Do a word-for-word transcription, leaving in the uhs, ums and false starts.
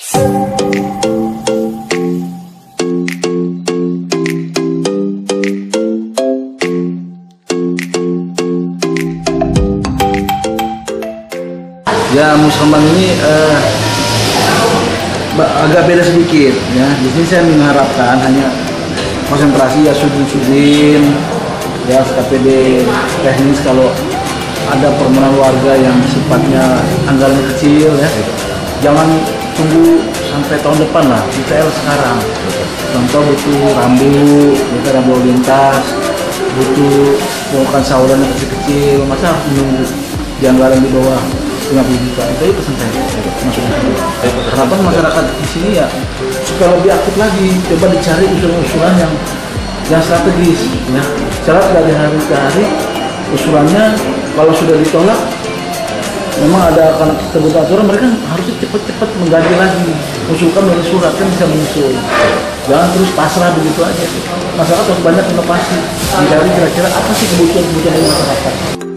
Ya, musrembang ini eh, agak beda sedikit ya. Di sini saya mengharapkan hanya konsentrasi ya sudin-sudin ya S K P D teknis. Kalau ada permohonan warga yang sifatnya anggarannya kecil ya, jangan tunggu sampai tahun depan lah, kita sekarang. Contoh butuh rambu, kita rambu lalu lintas, butuh melakukan saluran yang kecil-kecil, masa harus menunggu di anggaran di bawah lima puluh juta. Itu pesan saya maksudnya. Kenapa masyarakat di sini ya supaya lebih aktif lagi, coba dicari usulan-usulan yang yang strategis ya. Secara dari hari ke hari usulannya kalau sudah ditolak, memang ada karena terbentuk aturan, mereka harusnya cepat-cepat mengganti lagi, usulkan melalui surat, kan bisa menyusul. Jangan terus pasrah begitu aja. Masyarakat harus banyak inovasi, mencari kira-kira apa sih kebutuhan-kebutuhan dari masyarakat.